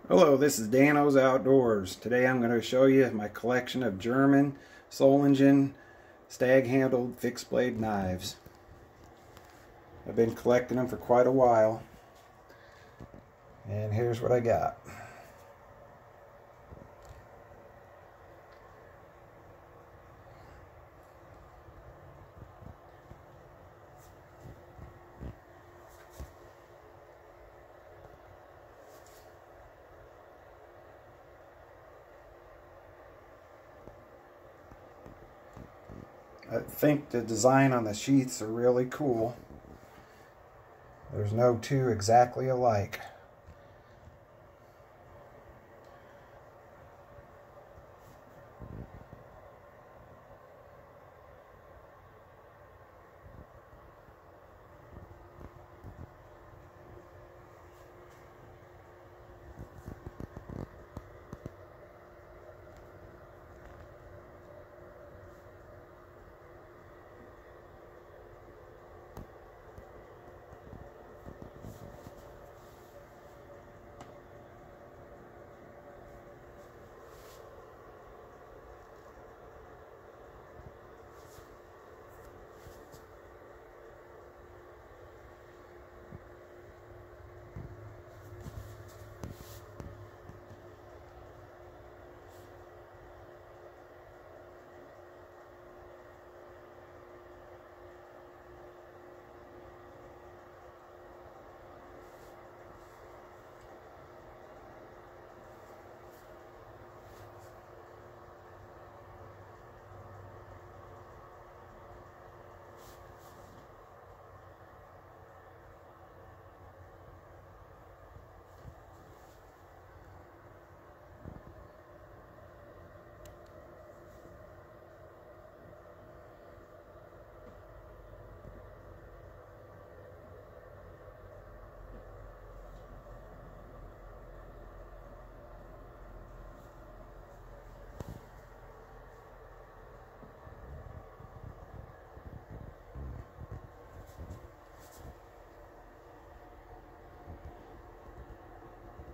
Hello, this is Dano's Outdoors. Today I'm going to show you my collection of German Solingen stag-handled fixed blade knives. I've been collecting them for quite a while, and here's what I got. I think the design on the sheaths are really cool. There's no two exactly alike.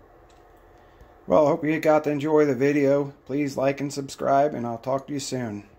Well, I hope you got to enjoy the video. Please like and subscribe, and I'll talk to you soon.